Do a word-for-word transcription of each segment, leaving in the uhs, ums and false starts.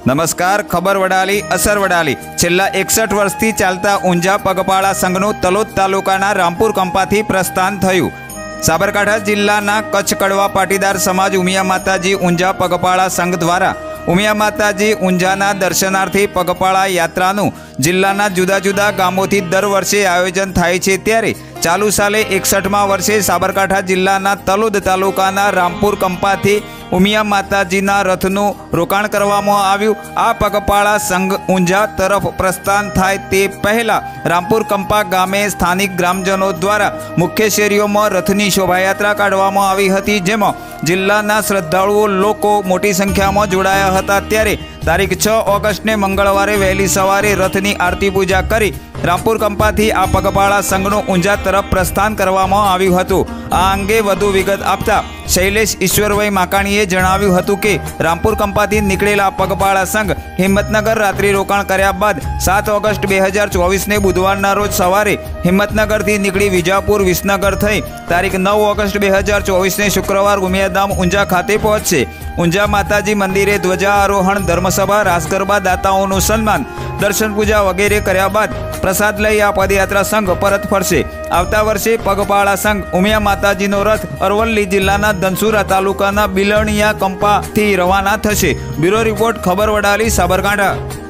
नमस्कार। खबर वडाली असर वडाली छेल्ला एकसठ वर्षथी चालता ऊंझा पगपाळा संघनु तलोद तालुकाना रामपुर कंपाथी प्रस्थान थयुं। साबरकांठा जिल्लाना कच्छ कड़वा पाटीदार समाज उमिया माताजी ऊंझा पगपाळा संघ द्वारा उमिया माताजी ऊंझाना दर्शनार्थी पगपाळा यात्रानु जिल्लाना जुदा जुदा गामोथी दर वर्षे आयोजन थाय छे, त्यारे चालू साले एकसठमा वर्षे साबरकांठा जिल्लाना तलोद तालुकाना रामपुर कंपाथी उमिया माताजीना रथनु रोकाण करवामां आव्युं। आ पगपाळा संघ ऊंझा तरफ प्रस्थान थाय ते पहला रामपुर कंपा गामे स्थानिक ग्रामजनों द्वारा मुख्य शेरीओमां रथनी शोभायात्रा काढवामां आवी हती, जेमां जिल्लाना श्रद्धाळुओ लोको मोटी संख्यामां जोडाया हता। त्यारे तारीख छ ऑगस्ट ने मंगळवारे वहेली सवारे रथनी आरती पूजा करी रामपुर कंपाथी आ पगपाळा संघनु ऊंझा तरफ प्रस्थान करवामां आव्युं हतुं। आ अंगे वधु विगत आपता शैलेष ईश्वरभाई माकाणीए जणाव्युं हतुं के रामपुर कंपाथी निकळेला पगपाळा संघ हिम्मतनगर रात्रि रोकाण कर्या बाद सात ऑगस्ट बे हज़ार चौवीस ने बुधवारना रोज सवारे हिम्मतनगरथी निकળી विजापुर विसनगर थई तारीख नौ ऑगस्ट बे हज़ार चौवीस ने शुक्रवार उमियाधाम ऊंझा खाते पहोंचशे। ऊंझा माताजी मंदिरे ध्वजारोहण, धर्मसभा, रास गरबा, दाताओनुं सन्मान, दर्शन पूजा वगैरे कर्या बाद प्रसाद लई आ पदयात्रा संघ परत फरशे। आवता वर्षे पगपाळा संघ उमिया माताजीनो रथ अरवल्ली जिल्लाना धनसुरा तालुकाना बिलणिया कंपाथी रवाना थशे। ब्यूरो रिपोर्ट, खबर वडाली, साबरकांठा।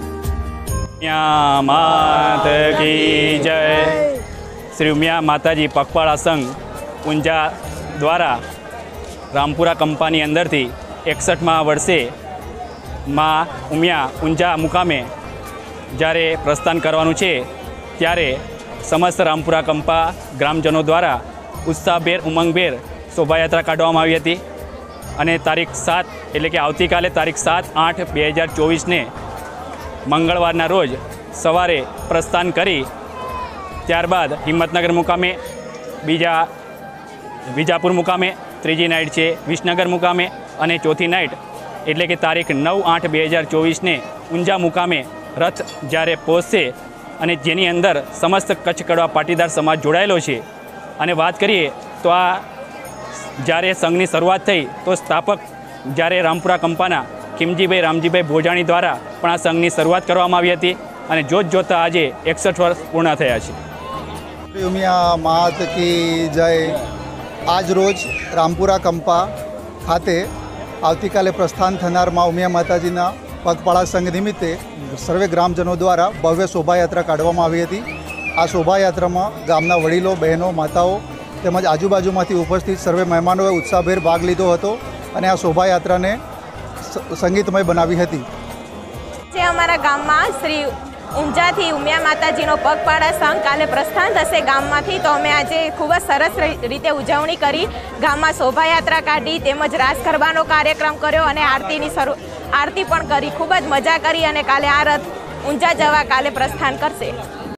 उमिया मात की जय। श्री उमिया माताजी पगपाळा संघ ऊंझा द्वारा रामपुरा कंपानी अंदर थी एकसठमा वर्षे माँ उमिया ऊंझा मुकामे જ્યારે પ્રસ્થાન કરવાનું છે ત્યારે સમસ્ત રામપુરા કંપા ગ્રામજનો દ્વારા ઉત્સાહભેર ઉમંગભેર શોભાયાત્રા કાઢવામાં આવી હતી અને તારીખ સાત એટલે કે આવતીકાલે તારીખ સાત આઠ બે હજાર ચોવીસને મંગળવારના રોજ સવારે પ્રસ્થાન કરી ત્યારબાદ હિંમતનગર મુકામે, બીજા વિજાપુર મુકામે, ત્રીજી નાઇટ છે વિસનગર મુકામે અને ચોથી નાઇટ એટલે કે તારીખ નવ આઠ બે હજાર ચોવીસને ઊંઝા મુકામે રથ જ્યારે પહોંચશે અને જેની અંદર સમસ્ત કચ્છ કડવા પાટીદાર સમાજ જોડાયેલો છે। અને વાત કરીએ તો આ જ્યારે સંઘની શરૂઆત થઈ તો સ્થાપક જ્યારે રામપુરા કંપાના ખીમજીભાઈ રામજીભાઈ ભોજાણી દ્વારા પણ આ સંઘની શરૂઆત કરવામાં આવી હતી અને જોત જોતા આજે એકસઠ વર્ષ પૂર્ણ થયા છે। ઉમિયા માત की जय। आज रोज रामपुरा कंपा खाते આવતીકાલે પ્રસ્થાન થનાર માં ઉમિયા માતાજીના પગપાળા સંઘ નિમિત્તે સર્વે ગ્રામજનો દ્વારા ભવ્ય શોભાયાત્રા કાઢવામાં આવી હતી। આ શોભાયાત્રામાં ગામના વડીલો, બહેનો, માતાઓ તેમજ આજુબાજુમાંથી ઉપસ્થિત સર્વે મહેમાનોએ ઉત્સાહભેર ભાગ લીધો હતો અને આ શોભાયાત્રાને સંગીતમય બનાવી હતી। જે અમારા ગામમાં શ્રી ઊંઝાથી ઉમિયા માતાજીનો પગપાળા સંઘ કાલે પ્રસ્થાન થશે ગામમાંથી, તો અમે આજે ખૂબ જ સરસ રીતે ઉજવણી કરી। ગામમાં શોભાયાત્રા કાઢી તેમજ રાસ ગરબાનો કાર્યક્રમ કર્યો અને આરતીની શરૂ આરતી પણ કરી। ખૂબ જ મજા કરી અને કાલે આ રથ ઊંઝા જવા કાલે પ્રસ્થાન કરશે।